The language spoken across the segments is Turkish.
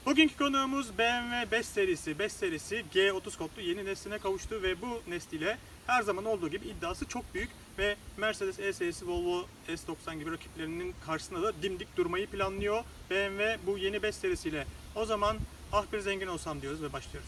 Bugünkü konuğumuz BMW 5 serisi. 5 serisi G30 kodlu yeni nesline kavuştu ve bu nesliyle her zaman olduğu gibi iddiası çok büyük ve Mercedes E serisi, Volvo S90 gibi rakiplerinin karşısında da dimdik durmayı planlıyor BMW bu yeni 5 serisiyle. O zaman ah bir zengin olsam diyoruz ve başlıyoruz.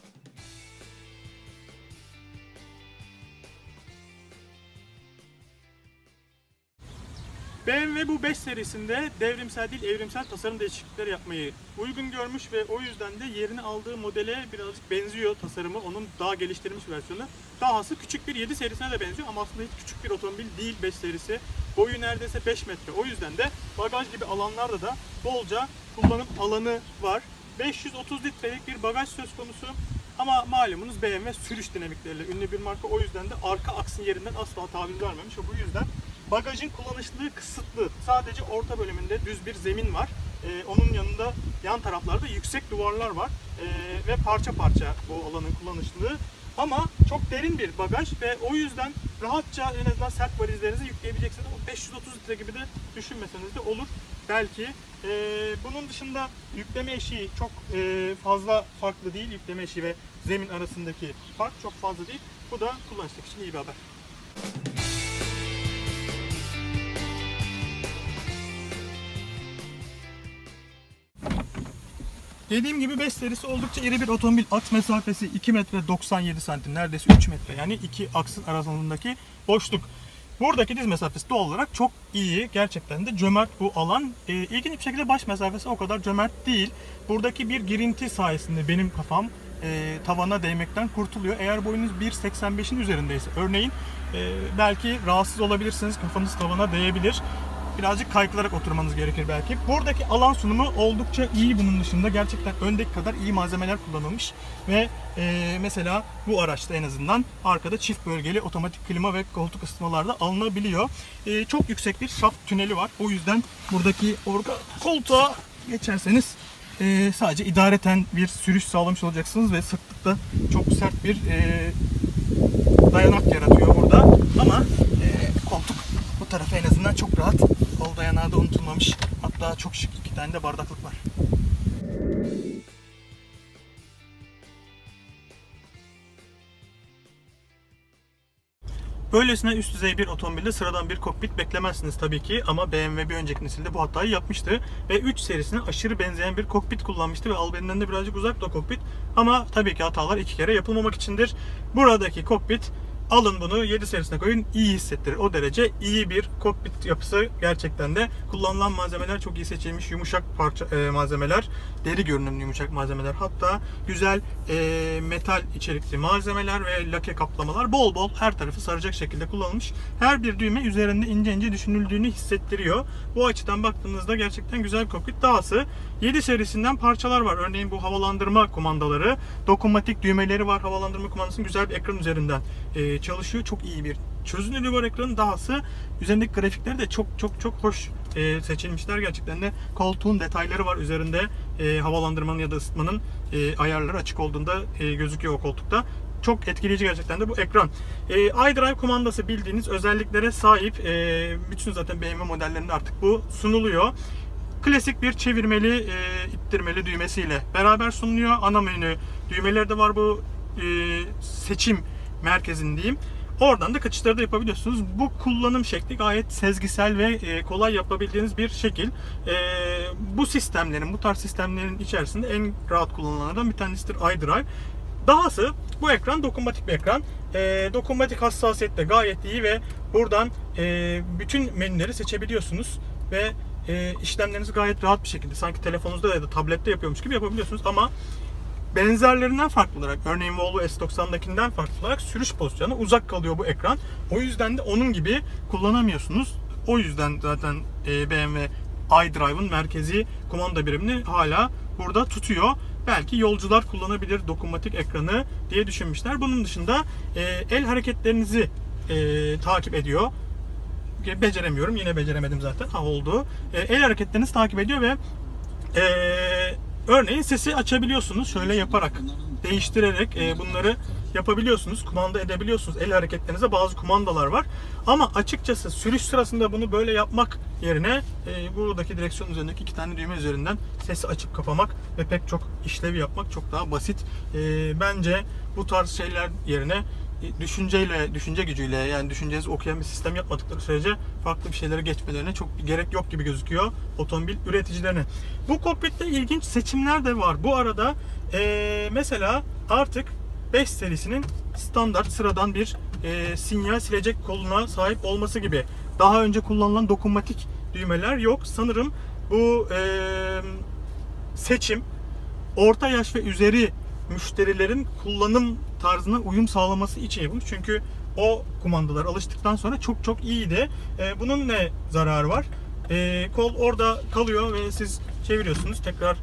BMW bu 5 serisinde devrimsel değil evrimsel tasarım değişiklikleri yapmayı uygun görmüş ve o yüzden de yerini aldığı modele birazcık benziyor tasarımı, onun daha geliştirilmiş versiyonu. Dahası küçük bir 7 serisine de benziyor ama aslında hiç küçük bir otomobil değil 5 serisi. Boyu neredeyse 5 metre. O yüzden de bagaj gibi alanlarda da bolca kullanım alanı var. 530 litrelik bir bagaj söz konusu. Ama malumunuz BMW sürüş dinamikleriyle ünlü bir marka. O yüzden de arka aksın yerinden asla taviz vermemiş. Bu yüzden bagajın kullanışlılığı kısıtlı. Sadece orta bölümünde düz bir zemin var. Onun yanında yan taraflarda yüksek duvarlar var. Ve parça parça bu alanın kullanışlılığı. Ama çok derin bir bagaj ve o yüzden rahatça en azından sert valizlerinizi yükleyebileceksiniz. Ama 530 litre gibi de düşünmeseniz de olur belki. Bunun dışında yükleme eşiği çok fazla farklı değil. Yükleme eşiği ve zemin arasındaki fark çok fazla değil. Bu da kullanışlık için iyi bir haber. Dediğim gibi 5 serisi oldukça iri bir otomobil. Aks mesafesi 2 metre 97 santim, neredeyse 3 metre. Yani iki aksın arasındaki boşluk. Buradaki diz mesafesi doğal olarak çok iyi. Gerçekten de cömert bu alan. İlginç bir şekilde baş mesafesi o kadar cömert değil. Buradaki bir girinti sayesinde benim kafam tavana değmekten kurtuluyor. Eğer boyunuz 1.85'in üzerindeyse örneğin belki rahatsız olabilirsiniz. Kafanız tavana değebilir. Birazcık kaykılarak oturmanız gerekir belki. Buradaki alan sunumu oldukça iyi bunun dışında. Gerçekten öndeki kadar iyi malzemeler kullanılmış. Ve mesela bu araçta en azından arkada çift bölgeli otomatik klima ve koltuk ısıtmalar da alınabiliyor. Çok yüksek bir şaft tüneli var. O yüzden buradaki koltuğa geçerseniz sadece idareten bir sürüş sağlamış olacaksınız ve sıklıkta çok sert bir dayanak yaratıyor burada. Ama koltuk bu tarafı en azından çok rahat. Kol dayanağı da unutulmamış. Hatta çok şık 2 tane de bardaklık var. Böylesine üst düzey bir otomobilde sıradan bir kokpit beklemezsiniz tabii ki ama BMW bir önceki nesilde bu hatayı yapmıştı ve 3 serisine aşırı benzeyen bir kokpit kullanmıştı ve albeninden de birazcık uzak da kokpit ama tabii ki hatalar 2 kere yapılmamak içindir. Buradaki kokpit, alın bunu 7 serisine koyun, iyi hissettirir. O derece iyi bir kokpit yapısı gerçekten de. Kullanılan malzemeler çok iyi seçilmiş. Yumuşak parça malzemeler, deri görünümlü yumuşak malzemeler. Hatta güzel metal içerikli malzemeler ve lake kaplamalar bol bol her tarafı saracak şekilde kullanılmış. Her bir düğme üzerinde ince ince düşünüldüğünü hissettiriyor. Bu açıdan baktığınızda gerçekten güzel bir kokpit. Dahası 7 serisinden parçalar var. Örneğin bu havalandırma kumandaları, dokunmatik düğmeleri var. Havalandırma kumandasının güzel bir ekran üzerinden çalışıyor. Çok iyi bir çözünürlüğü var ekranın. Dahası üzerindeki grafikleri de çok hoş seçilmişler. Gerçekten de koltuğun detayları var üzerinde. Havalandırmanın ya da ısıtmanın ayarları açık olduğunda gözüküyor o koltukta. Çok etkileyici gerçekten de bu ekran. iDrive kumandası bildiğiniz özelliklere sahip. Bütün zaten BMW modellerinde artık bu sunuluyor. Klasik bir çevirmeli, ittirmeli düğmesiyle beraber sunuluyor. Ana menü düğmeleri de var bu seçim merkezin diyeyim. Oradan da kaçışları da yapabiliyorsunuz. Bu kullanım şekli gayet sezgisel ve kolay yapabildiğiniz bir şekil. Bu sistemlerin, bu tarz sistemlerin içerisinde en rahat kullanılanlardan bir tanesidir iDrive. Dahası bu ekran dokunmatik bir ekran. Dokunmatik hassasiyet de gayet iyi ve buradan bütün menüleri seçebiliyorsunuz ve işlemlerinizi gayet rahat bir şekilde sanki telefonunuzda ya da tablette yapıyormuş gibi yapabiliyorsunuz ama benzerlerinden farklı olarak, örneğin Volvo S90'dakinden farklı olarak sürüş pozisyonu uzak kalıyor bu ekran. O yüzden de onun gibi kullanamıyorsunuz. O yüzden zaten BMW iDrive'ın merkezi kumanda birimini hala burada tutuyor. Belki yolcular kullanabilir dokunmatik ekranı diye düşünmüşler. Bunun dışında el hareketlerinizi takip ediyor. Beceremiyorum. Yine beceremedim zaten. Oldu. El hareketlerinizi takip ediyor ve örneğin sesi açabiliyorsunuz. Şöyle yaparak, değiştirerek bunları yapabiliyorsunuz. Kumanda edebiliyorsunuz. El hareketlerinize bazı kumandalar var. Ama açıkçası sürüş sırasında bunu böyle yapmak yerine buradaki direksiyon üzerindeki 2 tane düğme üzerinden sesi açıp kapamak ve pek çok işlevi yapmak çok daha basit. Bence bu tarz şeyler yerine düşünce gücüyle, yani düşüncenizi okuyan bir sistem yapmadıkları sürece farklı bir şeylere geçmelerine çok gerek yok gibi gözüküyor otomobil üreticilerine. Bu kokpitte ilginç seçimler de var. Bu arada mesela artık 5 serisinin standart sıradan bir sinyal silecek koluna sahip olması gibi. Daha önce kullanılan dokunmatik düğmeler yok. Sanırım bu seçim orta yaş ve üzeri müşterilerin kullanım tarzına uyum sağlaması için yapılmış. Çünkü o kumandalar alıştıktan sonra çok iyiydi. Bunun ne zararı var? Kol orada kalıyor ve siz çeviriyorsunuz. Tekrar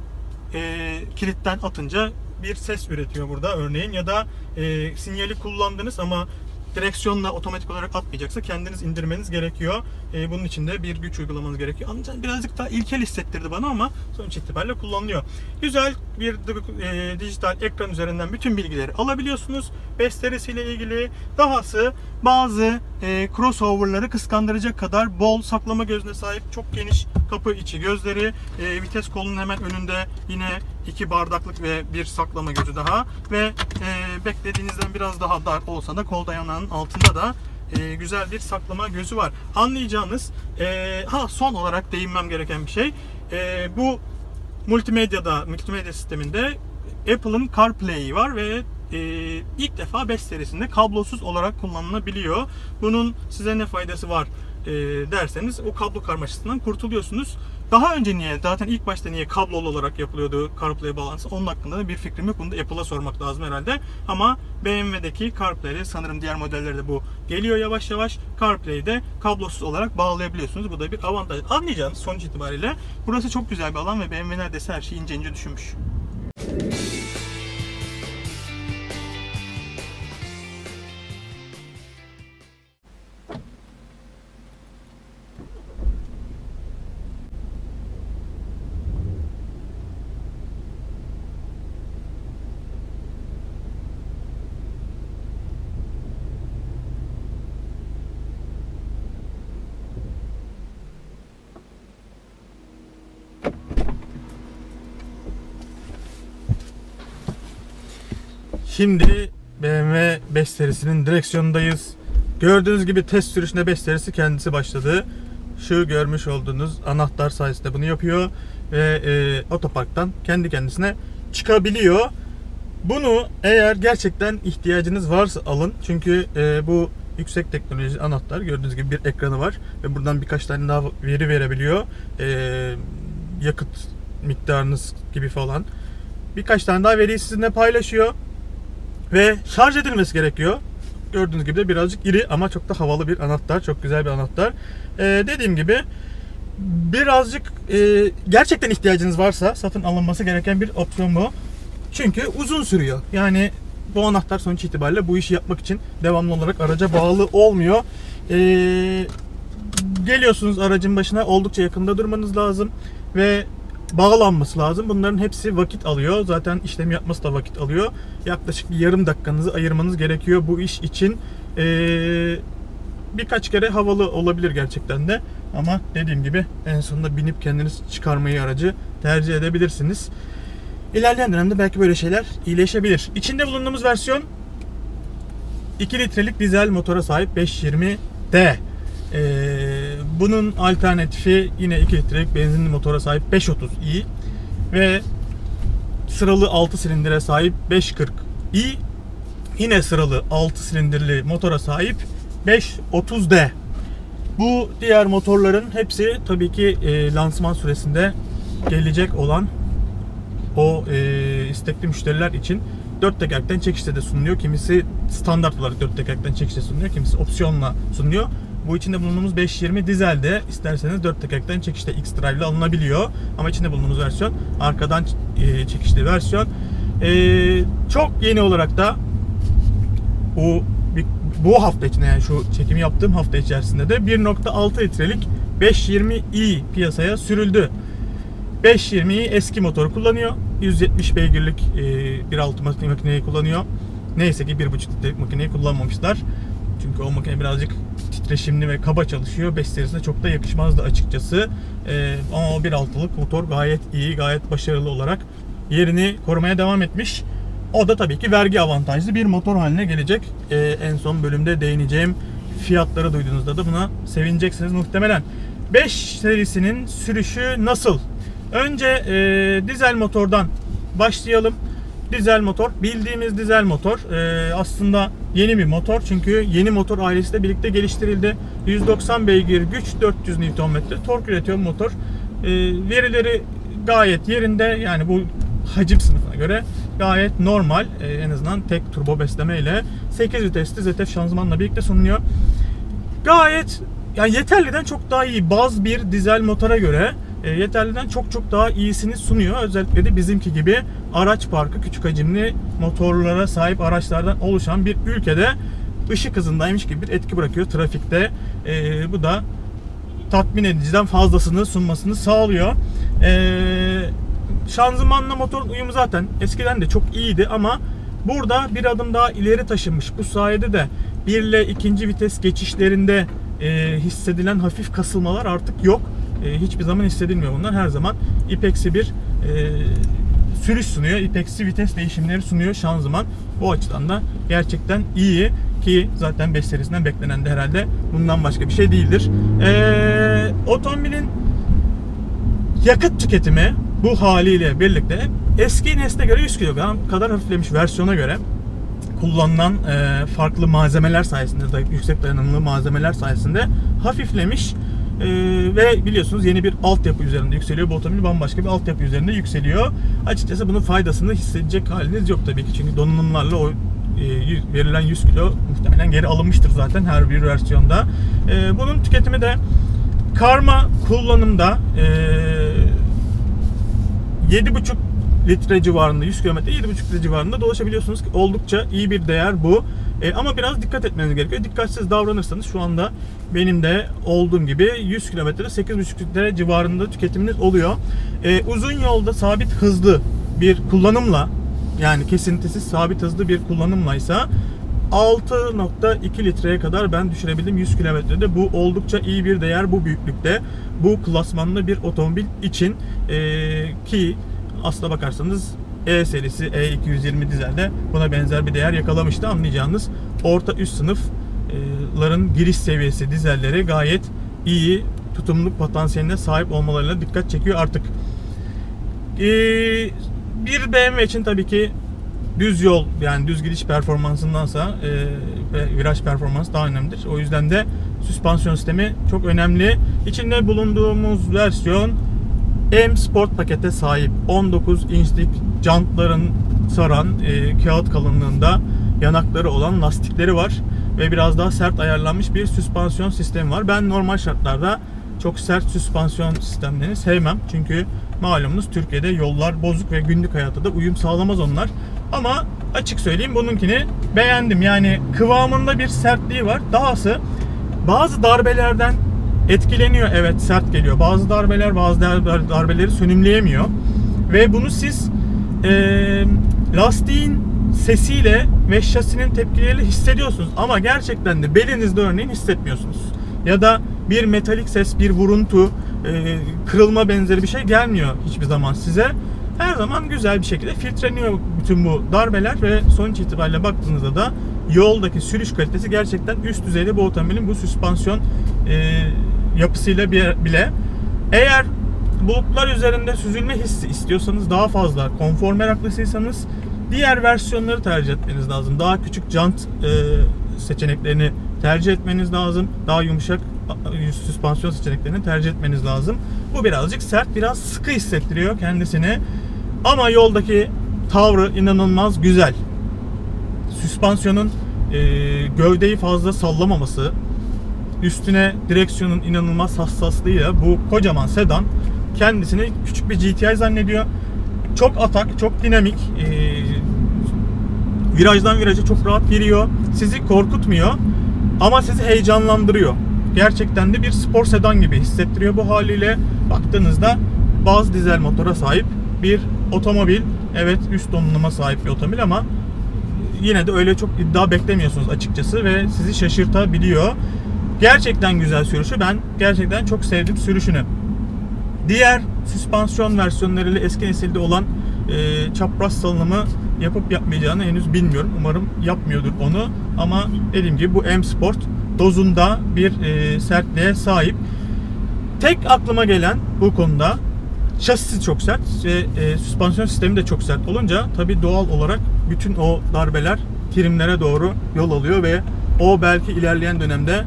kilitten atınca bir ses üretiyor burada örneğin, ya da sinyali kullandınız ama direksiyonla otomatik olarak atmayacaksa kendiniz indirmeniz gerekiyor. Bunun için de bir güç uygulamanız gerekiyor. Anlayacağınız birazcık daha ilkel hissettirdi bana ama sonuç itibariyle kullanılıyor. Güzel bir dijital ekran üzerinden bütün bilgileri alabiliyorsunuz. 5 serisiyle ilgili dahası bazı crossover'ları kıskandıracak kadar bol saklama gözüne sahip, çok geniş kapı içi gözleri, vites kolunun hemen önünde yine 2 bardaklık ve bir saklama gözü daha ve beklediğinizden biraz daha dar olsa da kol dayanağının altında da güzel bir saklama gözü var. Anlayacağınız son olarak değinmem gereken bir şey, bu multimedya sisteminde Apple'ın CarPlay'i var ve ilk defa 5 serisinde kablosuz olarak kullanılabiliyor. Bunun size ne faydası var derseniz, o kablo karmaşasından kurtuluyorsunuz. Daha önce zaten ilk başta niye kablolu olarak yapılıyordu CarPlay bağlantısı, onun hakkında da bir fikrim yok. Bunu da Apple'a sormak lazım herhalde. Ama BMW'deki CarPlay'de, sanırım diğer modellerde bu geliyor yavaş yavaş. CarPlay'de kablosuz olarak bağlayabiliyorsunuz. Bu da bir avantaj. Anlayacağınız sonuç itibariyle burası çok güzel bir alan ve BMW neredeyse her şeyi ince düşünmüş. Şimdi BMW 5 serisinin direksiyonundayız. Gördüğünüz gibi test sürüşünde 5 serisi kendisi başladı. Şu görmüş olduğunuz anahtar sayesinde bunu yapıyor ve otoparktan kendi kendisine çıkabiliyor. Bunu eğer gerçekten ihtiyacınız varsa alın. Çünkü bu yüksek teknoloji anahtar, gördüğünüz gibi bir ekranı var ve buradan birkaç tane daha veri verebiliyor. Yakıt miktarınız gibi falan. Birkaç tane daha veriyi sizinle paylaşıyor. Ve şarj edilmesi gerekiyor. Gördüğünüz gibi de birazcık iri ama çok da havalı bir anahtar. Çok güzel bir anahtar. Dediğim gibi birazcık gerçekten ihtiyacınız varsa satın alınması gereken bir opsiyon bu. Çünkü uzun sürüyor. Yani bu anahtar sonuç itibariyle bu işi yapmak için devamlı olarak araca bağlı olmuyor. Geliyorsunuz aracın başına, oldukça yakında durmanız lazım ve bağlanması lazım. Bunların hepsi vakit alıyor. Zaten işlem yapması da vakit alıyor. Yaklaşık yarım dakikanızı ayırmanız gerekiyor bu iş için. Birkaç kere havalı olabilir gerçekten de. Ama dediğim gibi en sonunda binip kendiniz çıkarmayı aracı tercih edebilirsiniz. İlerleyen dönemde belki böyle şeyler iyileşebilir. İçinde bulunduğumuz versiyon 2 litrelik dizel motora sahip 520D. Bunun alternatifi yine 2 litrelik benzinli motora sahip 530i ve sıralı 6 silindire sahip 540i, yine sıralı 6 silindirli motora sahip 530D. Bu diğer motorların hepsi tabii ki lansman süresinde gelecek olan o istekli müşteriler için 4 tekerlekten çekişte de sunuluyor. Kimisi standart olarak 4 tekerlekten çekişte sunuluyor, kimisi opsiyonla sunuluyor. Bu içinde bulunduğumuz 520 dizelde isterseniz 4 tekerlekten çekişte X-Drive ile alınabiliyor. Ama içinde bulunduğumuz versiyon arkadan çekişli versiyon. Çok yeni olarak da bu hafta içinde, yani şu çekimi yaptığım hafta içerisinde de 1.6 litrelik 520i piyasaya sürüldü. 520i eski motor kullanıyor. 170 beygirlik 1.6 makineyi kullanıyor. Neyse ki 1.5 litrelik makineyi kullanmamışlar. Çünkü o makine birazcık titreşimli ve kaba çalışıyor. 5 serisine çok da yakışmazdı açıkçası. Ama o 1.6'lık motor gayet iyi, gayet başarılı olarak yerini korumaya devam etmiş. O da tabii ki vergi avantajlı bir motor haline gelecek. En son bölümde değineceğim fiyatları duyduğunuzda da buna sevineceksiniz muhtemelen. 5 serisinin sürüşü nasıl? Önce dizel motordan başlayalım. Dizel motor, bildiğimiz dizel motor aslında yeni bir motor, çünkü yeni motor ailesiyle birlikte geliştirildi. 190 beygir güç, 400 Nm tork üretiyor motor. Verileri gayet yerinde, yani bu hacim sınıfına göre gayet normal, en azından tek turbo besleme ile 8 vitesli ZF şanzımanla birlikte sunuluyor. Gayet, yani yeterliden çok daha iyi, baz bir dizel motora göre yeterliden çok daha iyisini sunuyor. Özellikle de bizimki gibi araç parkı küçük hacimli motorlara sahip araçlardan oluşan bir ülkede ışık hızındaymış gibi bir etki bırakıyor trafikte. Bu da tatmin ediciden fazlasını sunmasını sağlıyor. Şanzımanla motorun uyumu zaten eskiden de çok iyiydi ama burada bir adım daha ileri taşınmış. Bu sayede de 1 ile 2. vites geçişlerinde hissedilen hafif kasılmalar artık yok. Hiçbir zaman hissedilmiyor bunlar. Her zaman ipeksi bir sürüş sunuyor. İpeksi vites değişimleri sunuyor şanzıman. Bu açıdan da gerçekten iyi ki zaten 5 serisinden beklenen de herhalde bundan başka bir şey değildir. Otomobilin yakıt tüketimi bu haliyle birlikte eski nesle göre 100 kilogram kadar hafiflemiş, versiyona göre kullanılan farklı malzemeler sayesinde, yüksek dayanımlı malzemeler sayesinde hafiflemiş. Ve biliyorsunuz yeni bir altyapı üzerinde yükseliyor. Bu otomobil bambaşka bir altyapı üzerinde yükseliyor. Açıkçası bunun faydasını hissedecek haliniz yok tabii ki. Çünkü donanımlarla o verilen 100 kilo muhtemelen geri alınmıştır zaten her bir versiyonda. Bunun tüketimi de karma kullanımda 7,5 litre civarında, 100 km 7,5 litre civarında dolaşabiliyorsunuz ki oldukça iyi bir değer bu. Ama biraz dikkat etmeniz gerekiyor. Dikkatsiz davranırsanız şu anda benim de olduğum gibi 100 kilometrede 8,5 litre civarında tüketiminiz oluyor. Uzun yolda sabit hızlı bir kullanımla, yani kesintisiz sabit hızlı bir kullanımlaysa 6,2 litreye kadar ben düşürebildim 100 kilometrede. Bu oldukça iyi bir değer bu büyüklükte. Bu klasmanlı bir otomobil için ki aslına bakarsanız E serisi E220 dizelde buna benzer bir değer yakalamıştı. Anlayacağınız orta üst sınıfların giriş seviyesi dizelleri gayet iyi tutumluluk potansiyeline sahip olmalarıyla dikkat çekiyor artık. Bir BMW için tabii ki düz yol, yani düz gidiş performansındansa viraj performansı daha önemlidir. O yüzden de süspansiyon sistemi çok önemli. İçinde bulunduğumuz versiyon M Sport pakete sahip, 19 inçlik jantların saran, kağıt kalınlığında yanakları olan lastikleri var ve biraz daha sert ayarlanmış bir süspansiyon sistemi var. Ben normal şartlarda çok sert süspansiyon sistemlerini sevmem. Çünkü malumunuz Türkiye'de yollar bozuk ve günlük hayatta da uyum sağlamaz onlar. Ama açık söyleyeyim, bununkini beğendim. Yani kıvamında bir sertliği var. Dahası bazı darbelerden etkileniyor. Evet, sert geliyor. Bazı darbeleri sönümleyemiyor. Ve bunu siz lastiğin sesiyle ve şasinin tepkileriyle hissediyorsunuz. Ama gerçekten de belinizde örneğin hissetmiyorsunuz. Ya da bir metalik ses, bir vuruntu, kırılma benzeri bir şey gelmiyor hiçbir zaman size. Her zaman güzel bir şekilde filtreleniyor bütün bu darbeler ve sonuç itibariyle baktığınızda da yoldaki sürüş kalitesi gerçekten üst düzeyde bu otomobilin bu süspansiyon yapısıyla bile. Eğer bulutlar üzerinde süzülme hissi istiyorsanız, daha fazla konfor meraklısıysanız diğer versiyonları tercih etmeniz lazım. Daha küçük jant seçeneklerini tercih etmeniz lazım. Daha yumuşak süspansiyon seçeneklerini tercih etmeniz lazım. Bu birazcık sert, biraz sıkı hissettiriyor kendisini. Ama yoldaki tavrı inanılmaz güzel. Süspansiyonun gövdeyi fazla sallamaması, üstüne direksiyonun inanılmaz hassaslığıyla bu kocaman sedan kendisini küçük bir GTI zannediyor. Çok atak, çok dinamik, virajdan viraja çok rahat giriyor. Sizi korkutmuyor ama sizi heyecanlandırıyor. Gerçekten de bir spor sedan gibi hissettiriyor bu haliyle. Baktığınızda baz dizel motora sahip bir otomobil. Evet, üst donanıma sahip bir otomobil ama yine de öyle çok iddia beklemiyorsunuz açıkçası ve sizi şaşırtabiliyor. Gerçekten güzel sürüşü. Ben gerçekten çok sevdim sürüşünü. Diğer süspansiyon versiyonlarıyla eski nesilde olan çapraz salınımı yapıp yapmayacağını henüz bilmiyorum. Umarım yapmıyordur onu. Ama dediğim gibi bu M Sport dozunda bir sertliğe sahip. Tek aklıma gelen bu konuda, şasisi çok sert ve süspansiyon sistemi de çok sert olunca tabii doğal olarak bütün o darbeler trimlere doğru yol alıyor ve o belki ilerleyen dönemde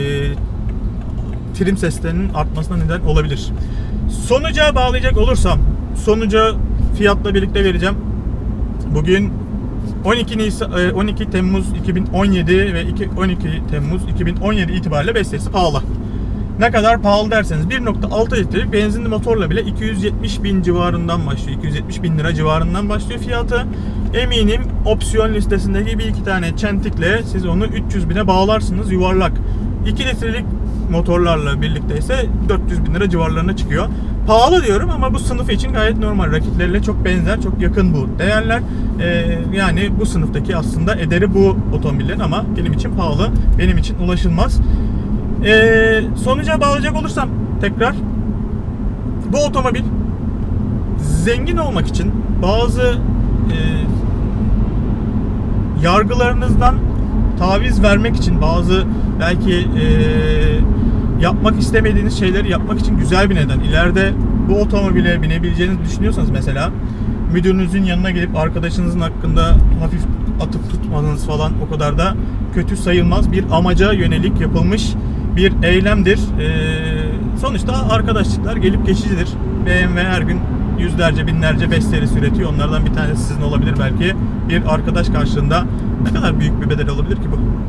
trim seslerinin artmasına neden olabilir. Sonuca bağlayacak olursam, sonuca fiyatla birlikte vereceğim. Bugün 12 Temmuz 2017 ve 12 Temmuz 2017 itibariyle 5 serisi pahalı. Ne kadar pahalı derseniz 1.6 litrelik benzinli motorla bile 270 bin civarından başlıyor. 270 bin lira civarından başlıyor fiyatı. Eminim opsiyon listesindeki bir iki tane çentikle siz onu 300 bine bağlarsınız yuvarlak. 2 litrelik motorlarla birlikte ise 400 bin lira civarlarına çıkıyor. Pahalı diyorum ama bu sınıf için gayet normal. Rakipleriyle çok benzer, çok yakın bu değerler. Yani bu sınıftaki aslında ederi bu otomobillerin ama benim için pahalı, benim için ulaşılmaz. Sonuca bağlayacak olursam tekrar, bu otomobil zengin olmak için bazı yargılarınızdan taviz vermek için, bazı belki yapmak istemediğiniz şeyleri yapmak için güzel bir neden. İleride bu otomobile binebileceğinizi düşünüyorsanız mesela müdürünüzün yanına gelip arkadaşınızın hakkında hafif atıp tutmanız falan o kadar da kötü sayılmaz. Bir amaca yönelik yapılmış bir eylemdir. Sonuçta arkadaşlıklar gelip geçicidir. BMW her gün yüzlerce, binlerce 5 serisi üretiyor. Onlardan bir tanesi sizin olabilir belki. Bir arkadaş karşılığında ne kadar büyük bir bedel olabilir ki bu?